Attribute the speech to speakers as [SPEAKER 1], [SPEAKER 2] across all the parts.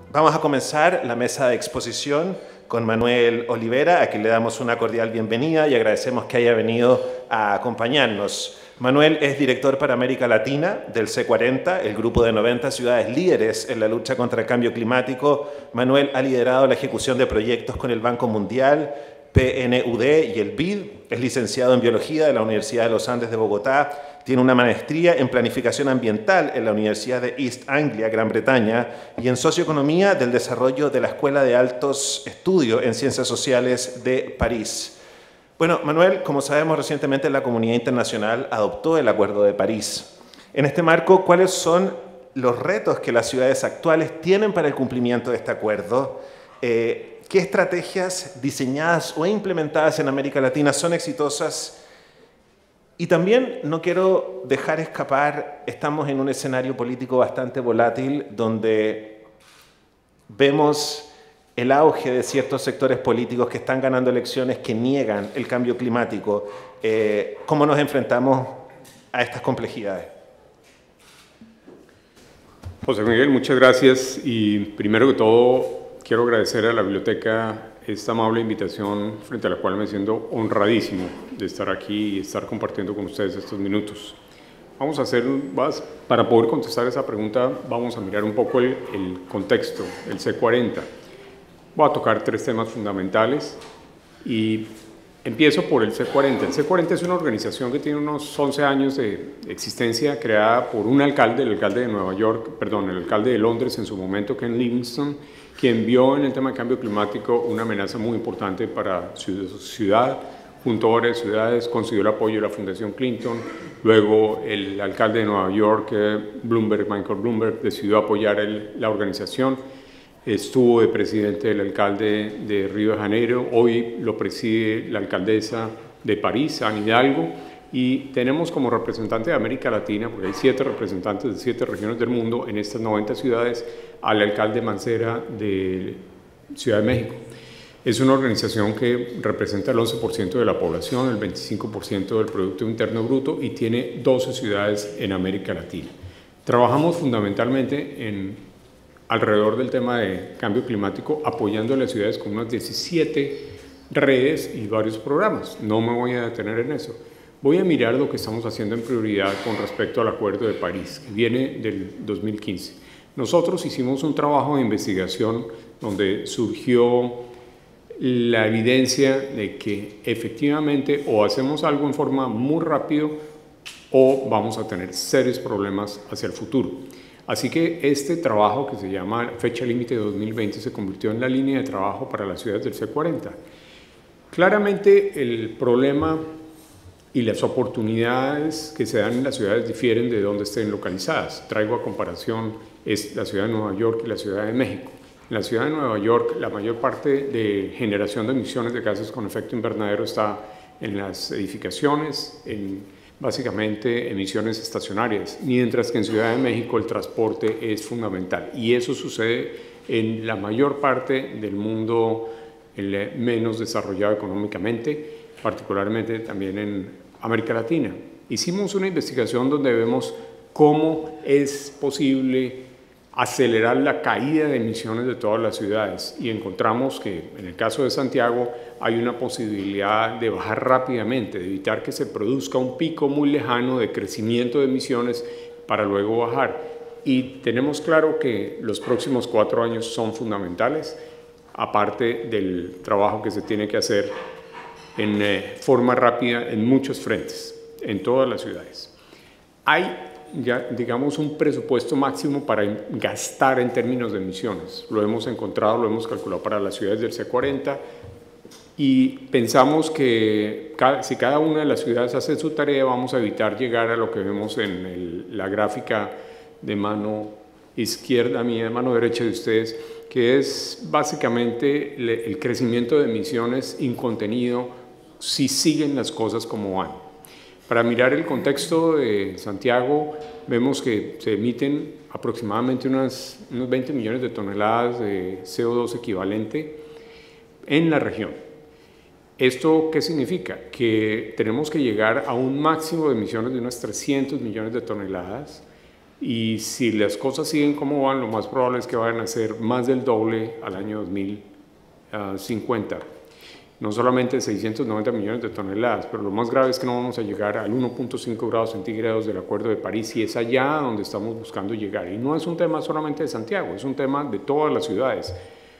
[SPEAKER 1] Vamos a comenzar la mesa de exposición con Manuel Olivera, a quien le damos una cordial bienvenida y agradecemos que haya venido a acompañarnos. Manuel es director para América Latina del C40, el grupo de 90 ciudades líderes en la lucha contra el cambio climático. Manuel ha liderado la ejecución de proyectos con el Banco Mundial, PNUD y el BID. Es licenciado en Biología de la Universidad de los Andes de Bogotá. Tiene una maestría en Planificación Ambiental en la Universidad de East Anglia, Gran Bretaña, y en Socioeconomía del Desarrollo de la Escuela de Altos Estudios en Ciencias Sociales de París. Bueno, Manuel, como sabemos, recientemente la comunidad internacional adoptó el Acuerdo de París. En este marco, ¿cuáles son los retos que las ciudades actuales tienen para el cumplimiento de este acuerdo? ¿Qué estrategias diseñadas o implementadas en América Latina son exitosas? Y también no quiero dejar escapar, estamos en un escenario político bastante volátil donde vemos el auge de ciertos sectores políticos que están ganando elecciones que niegan el cambio climático. ¿Cómo nos enfrentamos a estas complejidades?
[SPEAKER 2] José Miguel, muchas gracias y primero que todo quiero agradecer a la biblioteca esta amable invitación frente a la cual me siento honradísimo de estar aquí y estar compartiendo con ustedes estos minutos. Vamos a hacer, para poder contestar esa pregunta, vamos a mirar un poco el contexto, el C40. Voy a tocar tres temas fundamentales y empiezo por el C40. El C40 es una organización que tiene unos 11 años de existencia, creada por un alcalde, el alcalde de Nueva York, perdón, el alcalde de Londres en su momento, Ken Livingstone, quien vio en el tema de cambio climático una amenaza muy importante para su ciudad. Junto a varias ciudades consiguió el apoyo de la Fundación Clinton. Luego el alcalde de Nueva York, Michael Bloomberg, decidió apoyar la organización. Estuvo de presidente el alcalde de Río de Janeiro. Hoy lo preside la alcaldesa de París, Anne Hidalgo. Y tenemos como representante de América Latina, porque hay 7 representantes de 7 regiones del mundo en estas 90 ciudades, al alcalde Mancera de Ciudad de México. Es una organización que representa el 11% de la población, el 25% del Producto Interno Bruto y tiene 12 ciudades en América Latina. Trabajamos fundamentalmente alrededor del tema de cambio climático, apoyando a las ciudades con unas 17 redes y varios programas. No me voy a detener en eso. Voy a mirar lo que estamos haciendo en prioridad con respecto al Acuerdo de París, que viene del 2015. Nosotros hicimos un trabajo de investigación donde surgió la evidencia de que efectivamente o hacemos algo en forma muy rápido o vamos a tener serios problemas hacia el futuro. Así que este trabajo, que se llama Fecha Límite de 2020, se convirtió en la línea de trabajo para las ciudades del C40. Claramente el problema y las oportunidades que se dan en las ciudades difieren de dónde estén localizadas. Traigo a comparación la ciudad de Nueva York y la ciudad de México. En la ciudad de Nueva York, la mayor parte de generación de emisiones de gases con efecto invernadero está en las edificaciones, en básicamente emisiones estacionarias, mientras que en Ciudad de México el transporte es fundamental. Y eso sucede en la mayor parte del mundo menos desarrollado económicamente, particularmente también en América Latina. Hicimos una investigación donde vemos cómo es posible acelerar la caída de emisiones de todas las ciudades y encontramos que en el caso de Santiago hay una posibilidad de bajar rápidamente, de evitar que se produzca un pico muy lejano de crecimiento de emisiones para luego bajar. Y tenemos claro que los próximos 4 años son fundamentales, aparte del trabajo que se tiene que hacer en forma rápida en muchos frentes, en todas las ciudades. Hay ya, digamos, un presupuesto máximo para gastar en términos de emisiones. Lo hemos encontrado, lo hemos calculado para las ciudades del C40 y pensamos que si cada una de las ciudades hace su tarea, vamos a evitar llegar a lo que vemos en la gráfica de mano izquierda mía, de mano derecha de ustedes, que es básicamente el crecimiento de emisiones incontenido si siguen las cosas como van. Para mirar el contexto de Santiago, vemos que se emiten aproximadamente unos 20 millones de toneladas de CO2 equivalente en la región. ¿Esto qué significa? Que tenemos que llegar a un máximo de emisiones de unas 300 millones de toneladas y si las cosas siguen como van, lo más probable es que vayan a ser más del doble al año 2050. No solamente 690 millones de toneladas, pero lo más grave es que no vamos a llegar al 1.5 grados centígrados del Acuerdo de París, y es allá donde estamos buscando llegar. Y no es un tema solamente de Santiago, es un tema de todas las ciudades.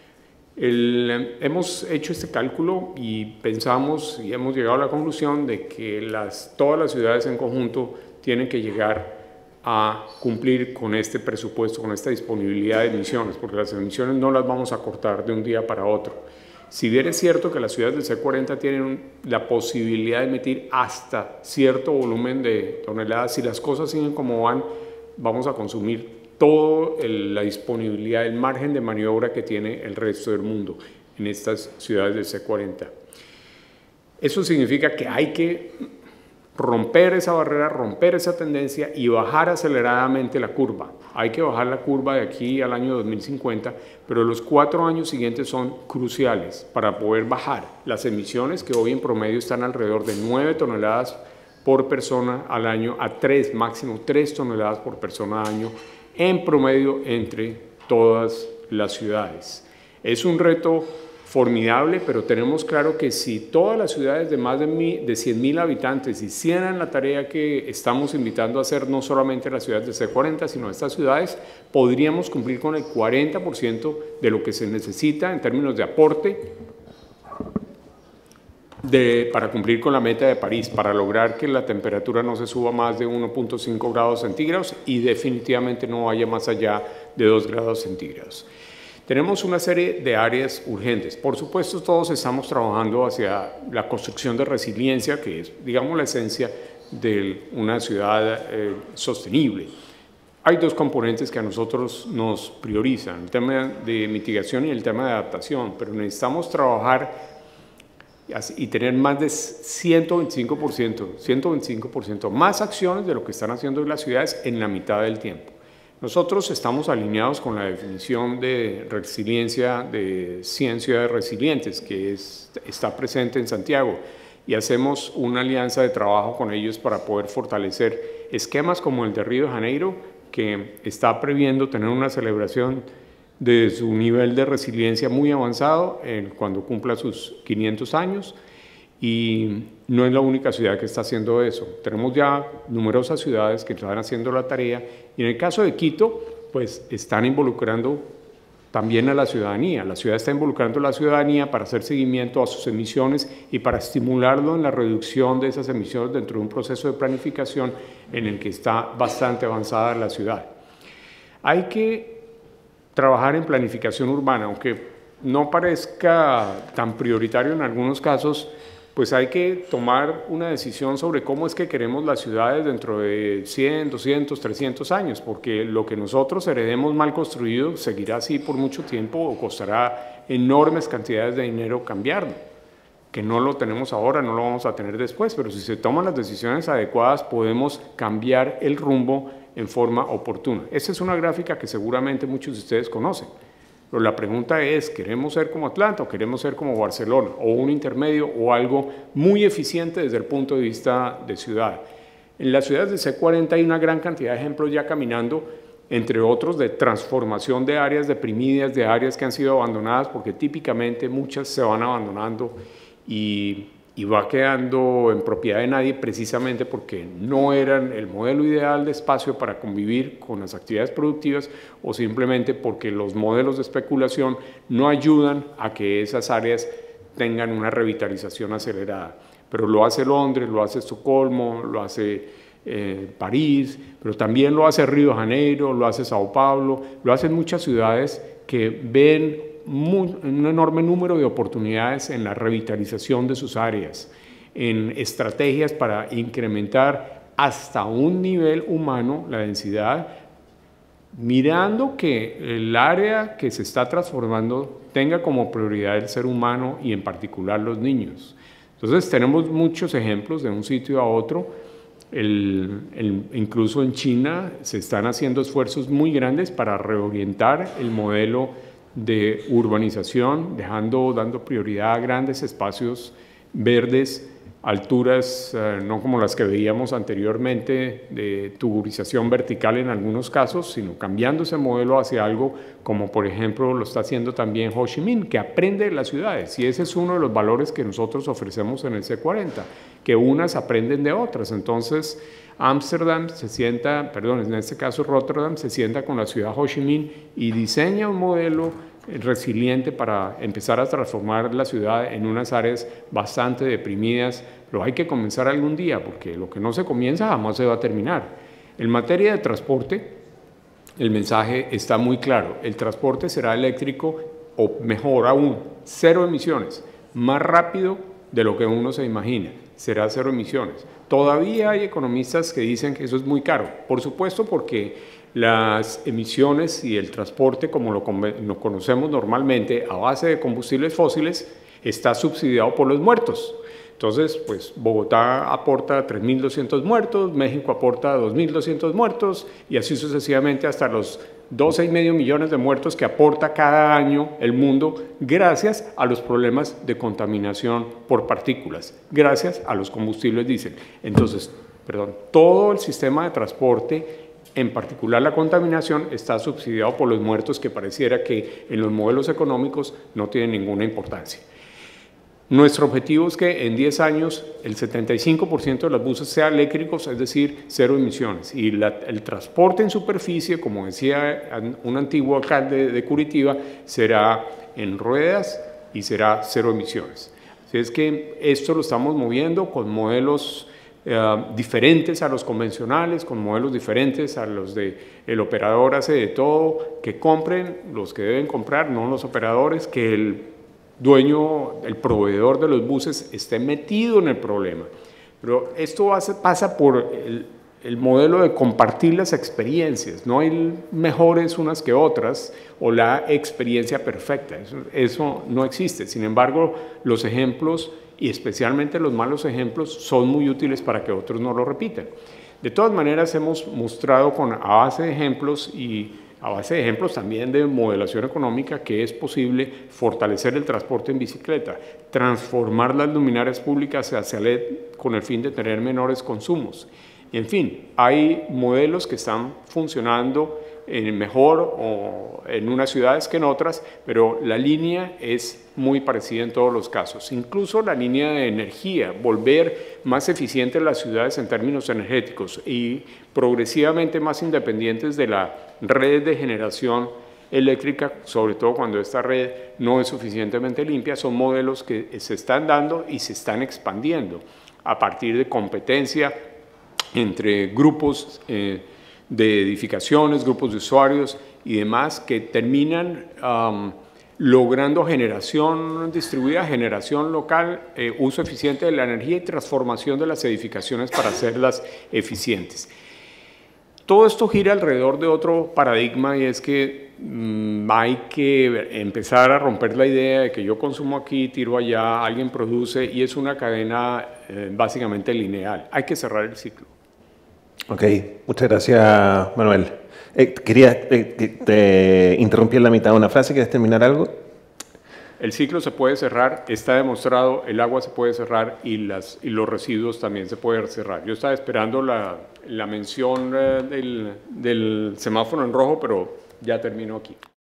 [SPEAKER 2] Hemos hecho este cálculo y pensamos y hemos llegado a la conclusión de que todas las ciudades en conjunto tienen que llegar a cumplir con este presupuesto, con esta disponibilidad de emisiones, porque las emisiones no las vamos a cortar de un día para otro. Si bien es cierto que las ciudades del C40 tienen la posibilidad de emitir hasta cierto volumen de toneladas, si las cosas siguen como van, vamos a consumir toda la disponibilidad, el margen de maniobra que tiene el resto del mundo en estas ciudades del C40. Eso significa que hay que romper esa barrera, romper esa tendencia y bajar aceleradamente la curva. Hay que bajar la curva de aquí al año 2050, pero los 4 años siguientes son cruciales para poder bajar las emisiones, que hoy en promedio están alrededor de 9 toneladas por persona al año, a 3, máximo 3 toneladas por persona al año, en promedio entre todas las ciudades. Es un reto formidable, pero tenemos claro que si todas las ciudades de más de 100.000 habitantes hicieran la tarea que estamos invitando a hacer, no solamente las ciudades de C40, sino estas ciudades, podríamos cumplir con el 40% de lo que se necesita en términos de aporte para cumplir con la meta de París, para lograr que la temperatura no se suba más de 1.5 grados centígrados y definitivamente no vaya más allá de 2 grados centígrados. Tenemos una serie de áreas urgentes. Por supuesto, todos estamos trabajando hacia la construcción de resiliencia, que es, digamos, la esencia de una ciudad sostenible. Hay 2 componentes que a nosotros nos priorizan, el tema de mitigación y el tema de adaptación, pero necesitamos trabajar y tener más de 125% más acciones de lo que están haciendo las ciudades en la mitad del tiempo. Nosotros estamos alineados con la definición de resiliencia de 100 ciudades resilientes que está presente en Santiago, y hacemos una alianza de trabajo con ellos para poder fortalecer esquemas como el de Río de Janeiro, que está previendo tener una celebración de su nivel de resiliencia muy avanzado cuando cumpla sus 500 años. Y no es la única ciudad que está haciendo eso. Tenemos ya numerosas ciudades que están haciendo la tarea, y en el caso de Quito, pues están involucrando también a la ciudadanía. La ciudad está involucrando a la ciudadanía para hacer seguimiento a sus emisiones y para estimularlo en la reducción de esas emisiones dentro de un proceso de planificación en el que está bastante avanzada la ciudad. Hay que trabajar en planificación urbana, aunque no parezca tan prioritario en algunos casos. Pues hay que tomar una decisión sobre cómo es que queremos las ciudades dentro de 100, 200, 300 años, porque lo que nosotros heredemos mal construido seguirá así por mucho tiempo o costará enormes cantidades de dinero cambiarlo. Que no lo tenemos ahora, no lo vamos a tener después, pero si se toman las decisiones adecuadas podemos cambiar el rumbo en forma oportuna. Esta es una gráfica que seguramente muchos de ustedes conocen. Pero la pregunta es, ¿queremos ser como Atlanta o queremos ser como Barcelona? O un intermedio o algo muy eficiente desde el punto de vista de ciudad. En las ciudades de C40 hay una gran cantidad de ejemplos ya caminando, entre otros de transformación de áreas deprimidas, de áreas que han sido abandonadas, porque típicamente muchas se van abandonando y va quedando en propiedad de nadie, precisamente porque no eran el modelo ideal de espacio para convivir con las actividades productivas, o simplemente porque los modelos de especulación no ayudan a que esas áreas tengan una revitalización acelerada. Pero lo hace Londres, lo hace Estocolmo, lo hace París, pero también lo hace Río de Janeiro, lo hace Sao Paulo, lo hacen muchas ciudades que ven un enorme número de oportunidades en la revitalización de sus áreas, en estrategias para incrementar hasta un nivel humano la densidad, mirando que el área que se está transformando tenga como prioridad el ser humano y en particular los niños. Entonces tenemos muchos ejemplos de un sitio a otro. Incluso en China se están haciendo esfuerzos muy grandes para reorientar el modelo de urbanización, dando prioridad a grandes espacios verdes alturas no como las que veíamos anteriormente de tuburización vertical en algunos casos, sino cambiando ese modelo hacia algo como por ejemplo lo está haciendo también Ho Chi Minh, que aprende de las ciudades, y ese es uno de los valores que nosotros ofrecemos en el C40, que unas aprenden de otras. Entonces Ámsterdam se sienta, perdón, en este caso Rotterdam se sienta con la ciudad Ho Chi Minh y diseña un modelo resiliente para empezar a transformar la ciudad en unas áreas bastante deprimidas, pero hay que comenzar algún día, porque lo que no se comienza jamás se va a terminar. En materia de transporte, el mensaje está muy claro: el transporte será eléctrico, o mejor aún, cero emisiones, más rápido de lo que uno se imagina, será cero emisiones. Todavía hay economistas que dicen que eso es muy caro, por supuesto, porque las emisiones y el transporte, como lo conocemos normalmente, a base de combustibles fósiles, está subsidiado por los muertos. Entonces, pues Bogotá aporta 3.200 muertos, México aporta 2.200 muertos, y así sucesivamente hasta los 12,5 millones de muertos que aporta cada año el mundo, gracias a los problemas de contaminación por partículas, gracias a los combustibles diésel. Entonces, todo el sistema de transporte, en particular la contaminación, está subsidiado por los muertos, que pareciera que en los modelos económicos no tienen ninguna importancia. Nuestro objetivo es que en 10 años el 75% de los buses sean eléctricos, es decir, cero emisiones. Y el transporte en superficie, como decía un antiguo alcalde de Curitiba, será en ruedas y será cero emisiones. Así es que esto lo estamos moviendo con modelos diferentes a los convencionales, con modelos diferentes a los de el operador hace de todo, que compren los que deben comprar, no los operadores, que el dueño, el proveedor de los buses esté metido en el problema. Pero esto pasa por el modelo de compartir las experiencias. No hay mejores unas que otras o la experiencia perfecta. Eso no existe. Sin embargo, los ejemplos, y especialmente los malos ejemplos, son muy útiles para que otros no lo repitan. De todas maneras, hemos mostrado a base de ejemplos y a base de ejemplos también de modelación económica que es posible fortalecer el transporte en bicicleta, transformar las luminarias públicas hacia LED con el fin de tener menores consumos. En fin, hay modelos que están funcionando mejor o en unas ciudades que en otras, pero la línea es muy parecida en todos los casos. Incluso la línea de energía, volver más eficientes las ciudades en términos energéticos y progresivamente más independientes de la red de generación eléctrica, sobre todo cuando esta red no es suficientemente limpia, son modelos que se están dando y se están expandiendo a partir de competencia entre grupos de edificaciones, grupos de usuarios y demás, que terminan logrando generación distribuida, generación local, uso eficiente de la energía y transformación de las edificaciones para hacerlas eficientes. Todo esto gira alrededor de otro paradigma, y es que hay que empezar a romper la idea de que yo consumo aquí, tiro allá, alguien produce, y es una cadena básicamente lineal. Hay que cerrar el ciclo.
[SPEAKER 1] Ok, muchas gracias, Manuel. Te interrumpí en la mitad de una frase. ¿Quieres terminar algo?
[SPEAKER 2] El ciclo se puede cerrar, está demostrado, el agua se puede cerrar y los residuos también se pueden cerrar. Yo estaba esperando la mención del semáforo en rojo, pero ya termino aquí.